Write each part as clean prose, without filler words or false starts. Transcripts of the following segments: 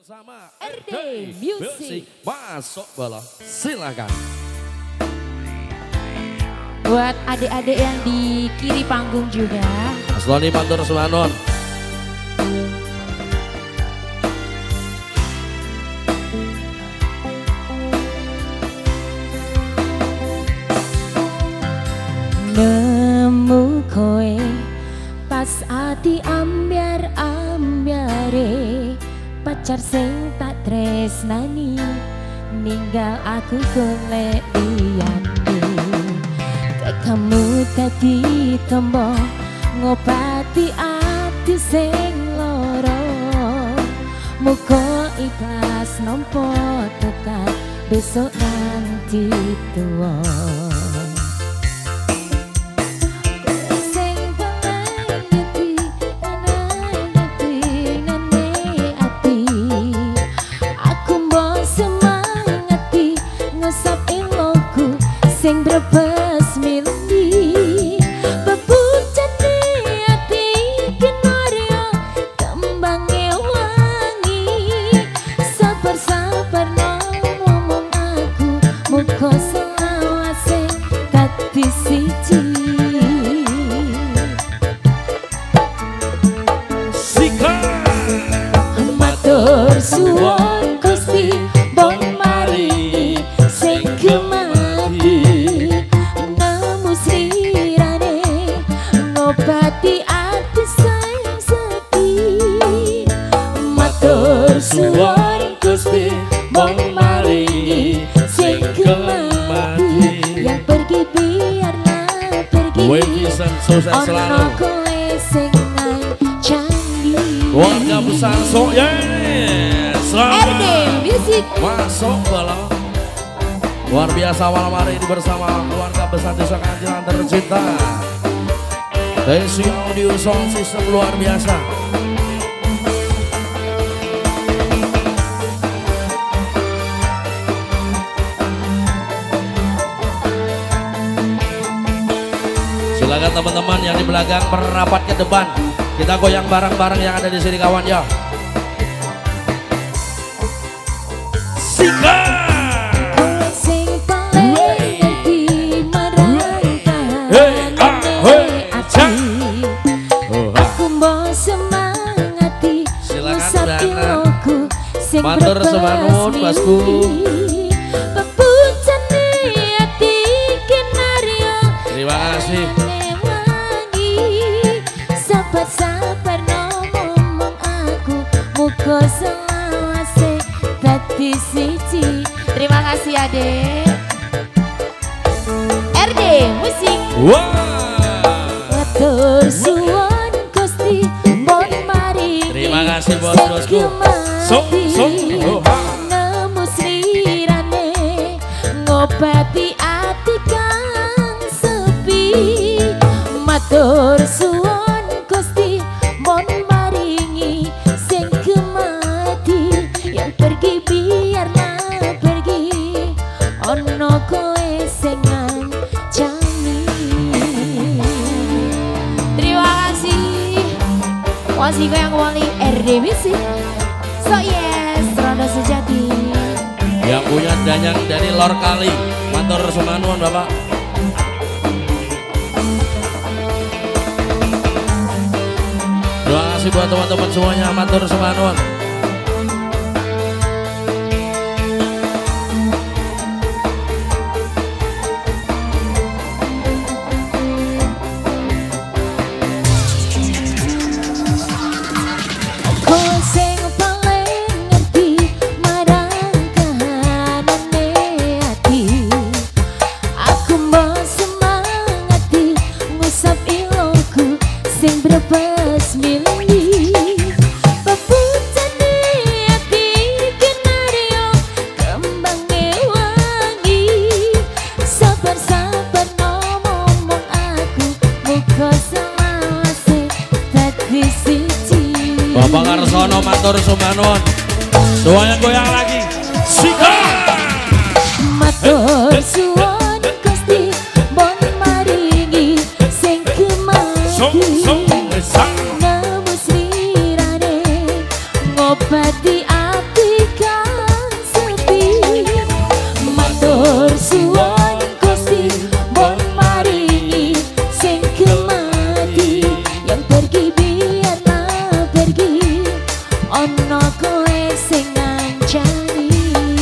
Bersama RD Music. Masuk bola, silakan. Buat adik-adik yang di kiri panggung juga. Asloni matur suwanon. Nemu koe pas ati ambiar-ambiare, pacar sing tak tresnani ninggal aku golek liyane. Kayak kamu tadi tombo ngobati ati sing loro, muga ikhlas nompo tekan besok nanti tua. Sing brebes milih bebujane ati kenarya kembange wangi, sabar-sabar ngomong aku muga selawase dadi siji. Sika Matur suwun Gusti bon mari sing obati ati sing sedih. Matur suwun Gusti bon maringi sing kemati, yang pergi biarlah pergi. Wekisan sukses selalu. Ono kowe sing ngancani. Warga besar sok ya. RD Music. Masuk bola. Luar biasa malam hari ini bersama keluarga besar Desa Kanjilan tercinta. Desi Audio Sound System luar biasa. Silakan teman-teman yang di belakang merapat ke depan. Kita goyang bareng-bareng yang ada di sini kawan ya. Sika. Matur semanun Basku. Terima kasih. Sabar-sabar ngomong aku muga selawase dadi siji. Terima kasih Adek. RD Musik. Matur suwun Gusti bon mari. Terima kasih bos-bosku. Nemu slirane ngobati ati kang sepi. Matur suwun Gusti mon maringi sing kemati, yang pergi biarlah pergi. Ono kowe sing ngancani. Terima kasih. Wasih yang wali RD Music. So yes, Rondo Sejati. Yang punya danyang dari Lor Kali. Matur sumanuan Bapak. Terima kasih buat teman-teman semuanya. Matur sumanuan. Sing brebes milih bebujane ati kenarya kembange wangi, sabar-sabar ngomong aku muga selawase dadi siji. Bapak Karsono matur sumanuan. Semuanya goyang lagi. Sika. Matur suwun Gusti bon maringi sing kemati. Nemu slirane ngobati ati suwon Gusti bon maringi sing kemati yang pergi biarlah pergi ono kowe sing ngancani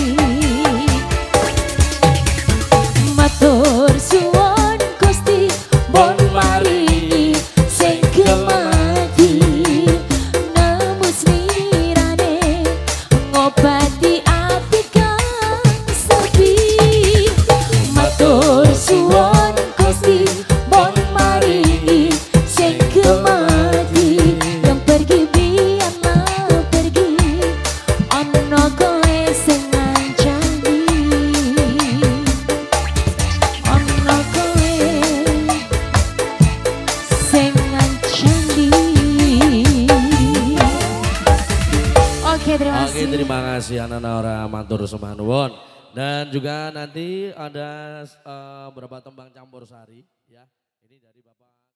matur suwon Gusti bon maringi sing kemati nemus lirane ngobati ati kang sepi matur suwon Gusti bon maringi sing kemati yang pergi biarlah pergi ono kowe sing ngancani ono kowe sing ngancani. Oke, terima kasih. Oke, terima kasih Ana Naura matur sembah nuwun. Dan juga nanti ada beberapa tembang campur sari ya. Ini dari Bapak